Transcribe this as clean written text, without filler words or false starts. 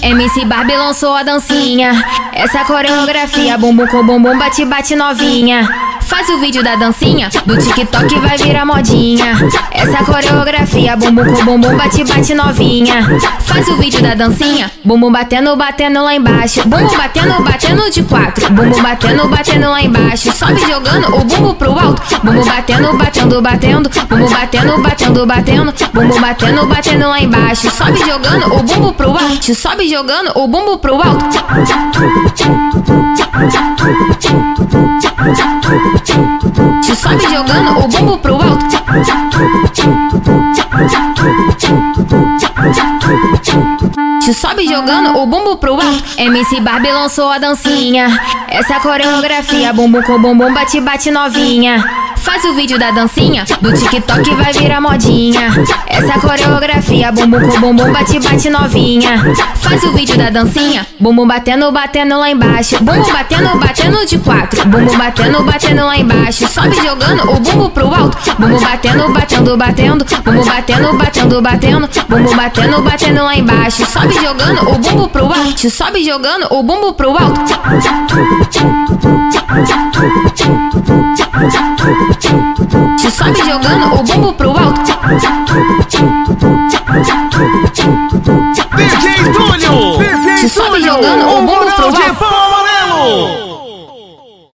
MC Barbie lançou a dancinha. Essa coreografia, bumbum com bumbum, bate bate novinha. Faz o vídeo da dancinha, do TikTok vai virar modinha. Essa coreografia, bumbum com bumbum, bate bate novinha. Faz o vídeo da dancinha, bumbum batendo, batendo lá embaixo. Bumbum batendo, batendo de quatro. Bumbum batendo, batendo lá embaixo. Sobe jogando o bumbum pro alto. Bumbum batendo, batendo, batendo. Bumbum batendo, batendo, batendo. Bumbum batendo, batendo lá embaixo. Sobe jogando o bumbum pro alto. Sobe jogando o bumbum pro alto. Sobe jogando o bumbum pro alto. Sobe jogando o bumbum pro alto. MC Barbie lançou a dancinha. Essa coreografia, bumbum com bumbum, bate bate novinha. Faz o vídeo da dancinha, do TikTok vai virar modinha. Essa coreografia, bumbum com bumbum, bate bate novinha. Faz o vídeo da dancinha, bumbum batendo, batendo lá embaixo. Bumbum batendo, batendo de quatro. Bumbum batendo, batendo lá embaixo. Sobe jogando o bumbum pro alto. Bumbum batendo, batendo, batendo. Bumbum batendo, batendo, batendo. Bumbum batendo, batendo lá embaixo. Sobe jogando o bumbum pro alto. Sobe jogando o bumbum pro alto. Sobe jogando o bumbum pro alto. DJ Túlio! Sobe jogando o bumbum